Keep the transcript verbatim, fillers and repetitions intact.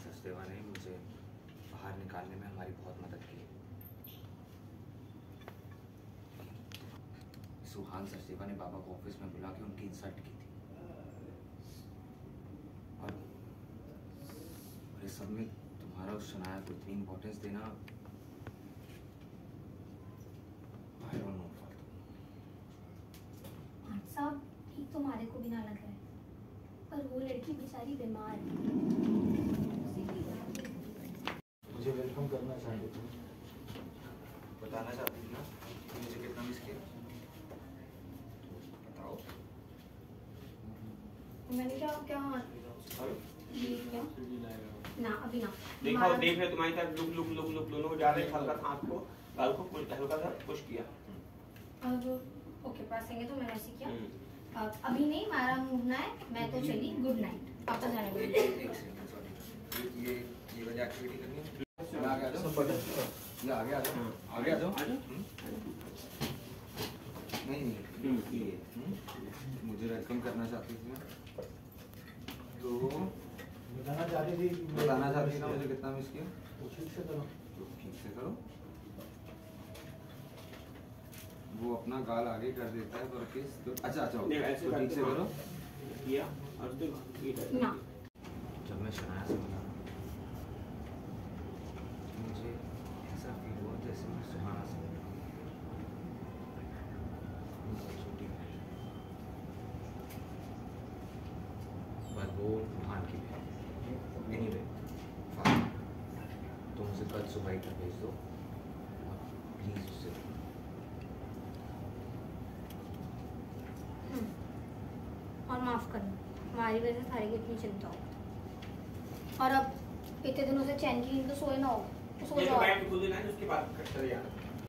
सचदेवा ने मुझे बाहर निकालने में हमारी बहुत मदद की। सुहान सचदेवा ने बाबा को ऑफिस में बुला के उनकी इंसल्ट की थी और इस सब में तुम्हारा उस शनाया को इतनी इम्पोर्टेंस देना, I don't know फालतू। साहब ठीक तुम्हारे को भी ना लग रहा है, पर वो लड़की बेचारी बीमार है। मुझे वेलकम करना चाहते थे। बताना चाहती थी ना मुझे कितना मिस किया? बताओ। मैंने क्या क्या ये क्या ना अभी ना देखो देख रहे तुम्हारी तरफ लुक लुक लुक लुक दोनों जा रहे, हल्का सा हाथ को गाल को हल्का सा पुश किया। अब ओके पास आएंगे तो मैंने ऐसे किया। अब अभी नहीं, हमारा मूवना है, मैं तो चली, गुड नाइट। पापा जाने वाले। एक एक सेकंड सॉरी, ये ये वाली एक्टिविटी करनी है। आगे आ जाओ, ये आगे आ जाओ, आगे आ जाओ। नहीं नहीं ये मुझे वेलकम करना चाहती थी तो बताना चाहती थी बताना चाहती थी ना मुझे कितना मिस किया। ठीक से करो, ठीक से करो। वो अपना गाल आगे कर देता है पर किस तो अच्छा अच्छा तो ठीक से करो किया और तो ना जब मैं शनाया से मिला मुझे ऐसा फील हुआ जैसे मैं सुहाना से मिला। छोटी पर वो भान की एनीवे तुम उसे कल सुबह ही तक भेज दो प्लीज उससे। और माफ करना, हमारी वजह से सारी की इतनी चिंता हो। और अब इतने दिनों से चैन की नींद तो सोए ना हो तो सो ये तो जाओ। बैठ के खुद ही ना उसके बाद कट कर यार।